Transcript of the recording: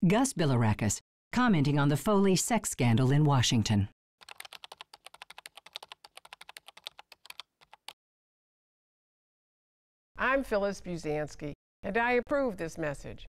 Gus Bilirakis, commenting on the Foley sex scandal in Washington. I'm Phyllis Busansky, and I approve this message.